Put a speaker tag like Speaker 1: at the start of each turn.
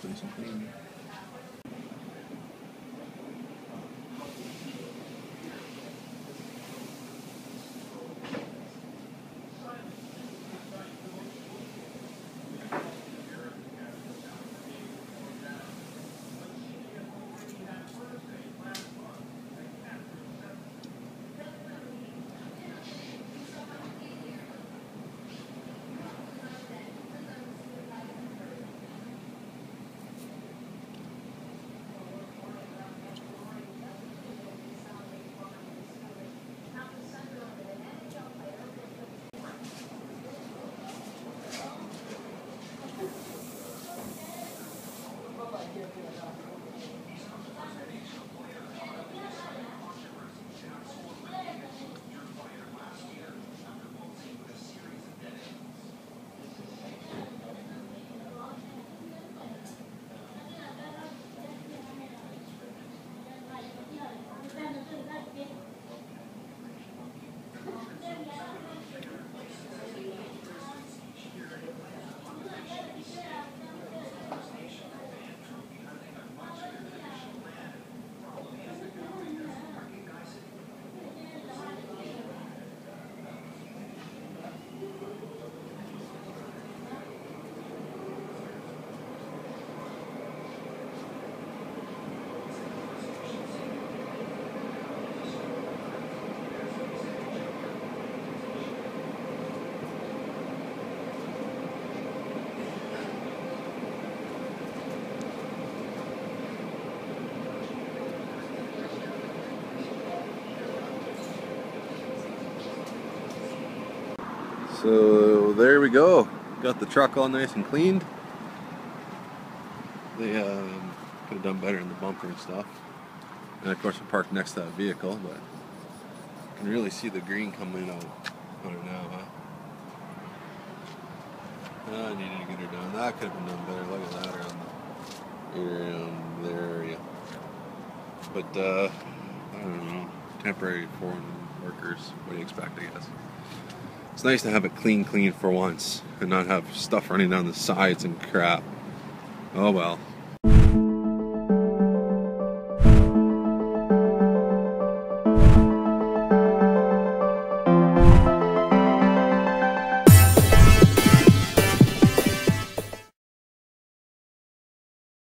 Speaker 1: nice and clean. So there we go. Got the truck all nice and cleaned. They could have done better in the bumper and stuff. And of course I parked next to that vehicle, but you can really see the green coming out on it now, huh? I needed to get her done. That could have been done better. Look at that around there, yeah. But I don't know. Temporary foreign workers. What do you expect, I guess? It's nice to have it clean for once and not have stuff running down the sides and crap. Oh well.